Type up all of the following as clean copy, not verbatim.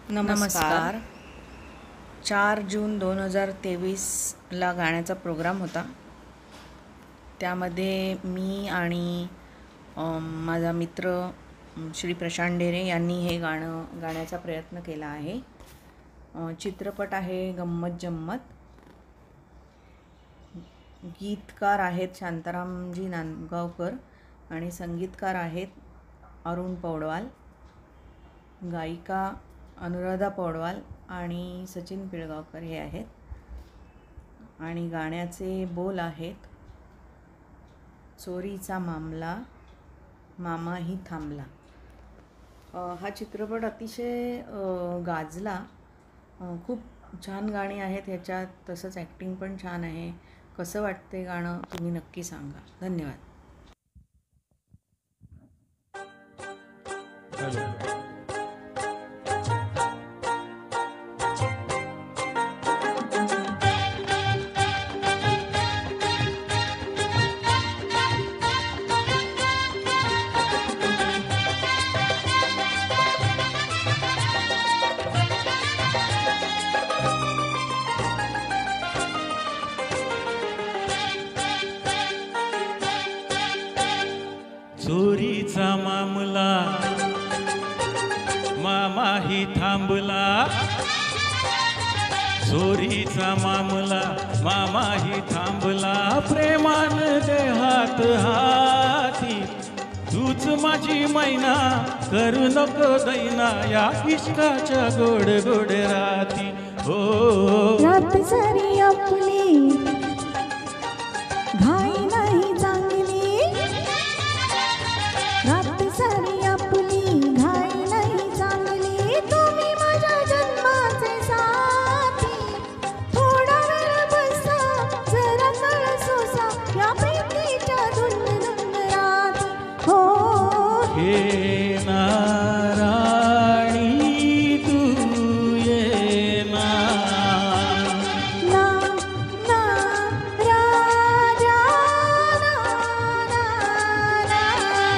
नमस्कार. 4 जून 2023ला गाण्याचा प्रोग्राम होता. त्यामध्ये मी आणि माझा मित्र श्री प्रशांत डेरे यांनी हे गाण्याचा प्रयत्न केला आहे. चित्रपट आहे गंमत जम्मत. गीतकार आहेत शांतारामजी नांदगावकर आणि संगीतकार आहेत अरुण पौडवाल. गायिका अनुराधा पौडवाल आणि सचिन पिळगावकर हे आहेत. आणि गाण्याचे बोल आहेत, चोरीचा मामला मामाही थांबला. हा चित्रपट अतिशय गाजला. खूप छान गाणी आहेत ह्याच्यात, तसंच ॲक्टिंग पण छान आहे. कसं वाटते गाणं तुम्ही नक्की सांगा. धन्यवाद. चोरीचा मामला मामाही थांबला. चोरीचा मामला मामाही थांबला. प्रेमान देहात हाती तूच माझी मैना, करू नको दैना या इश्काच्या गोड गोड राती. हो रात सारी आपली घाई नाही चांगली. रात सारी आपली घाई नाही चांगली. तुम्ही माझ्या जन्माचे साथी. थोडा वेळ बसा जरा तळ सोसा या प्रीतीच्या धुंद राती. हो हे नाराणी तू ये ना. ना ना राजा ना ना ना.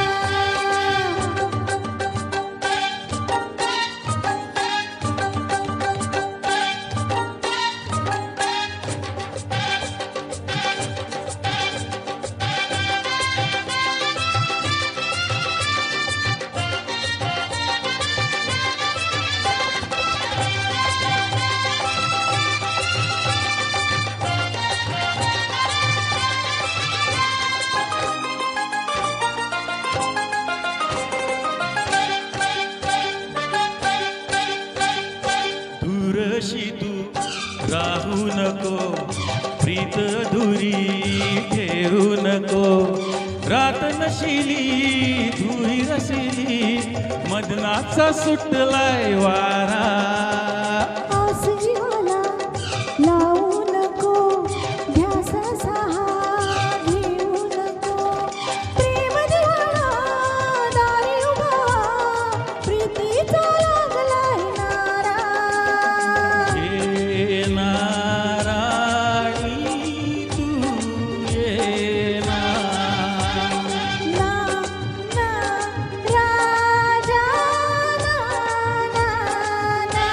दूरशी तू राहू नको, प्रीत दुरी ठेवू नको. रात नशिली धुळी रसिली, मदनाचा सुटलाय वारा. आस जीवाला लावू नको, ध्यास सहा घेऊ नको. प्रेम ज्वाला दारी उभा, प्रीतीचा लागलाय नारा. हे नाराणी तू ये ना. ना ना राजा ना ना ना.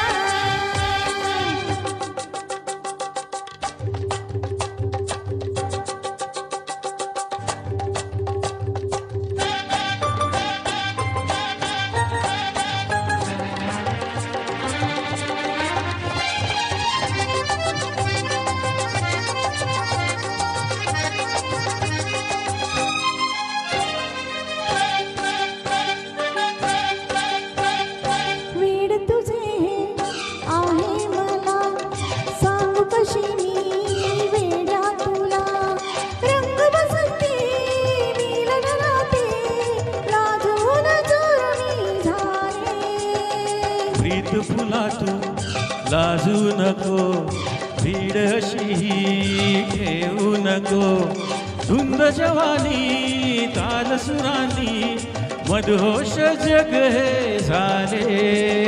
वेड तुझे आहे मला, सांग कशी मी वेड्या तुला. रंग बसंती मी लढलाते, लाजून चोर मी झाले. प्रीत फुला तू लाजू नको, भीड अशी घेऊ नको. धुंद जवानी ताल सुरानी, मदहोश जग हे झाले.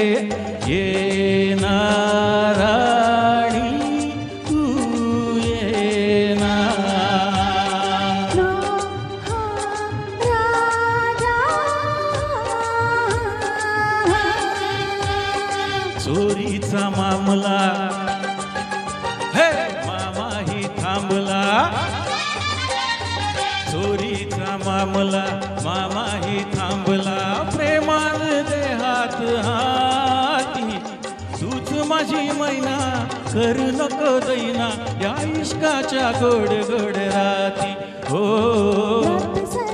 ये नाराणी तू ये ना. ना हा राजा. चोरीचा मामला हे मामाही थांबला चोरीचा मामला मामाही थांबला प्रेमान देहात हाती तूच माझी मैना करू नको दैना या इश्काच्या गोड गोड राती हो रात